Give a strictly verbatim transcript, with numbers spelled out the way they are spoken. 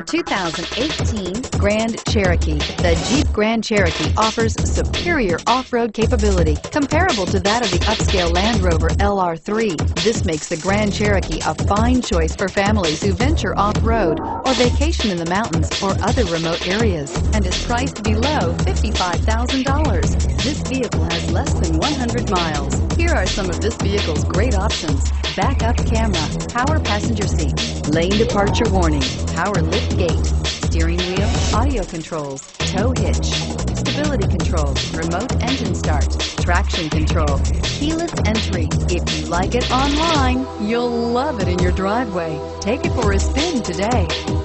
two thousand eighteen Grand Cherokee. The Jeep Grand Cherokee offers superior off-road capability comparable to that of the upscale Land Rover L R three. This makes the Grand Cherokee a fine choice for families who venture off-road or vacation in the mountains or other remote areas, and is priced below fifty-five thousand dollars. This vehicle has less than one hundred miles. Here are some of this vehicle's great options: backup camera, power passenger seat, lane departure warning, power lift gate, steering wheel audio controls, tow hitch, stability control, remote engine start, traction control, keyless entry. If you like it online, you'll love it in your driveway. Take it for a spin today.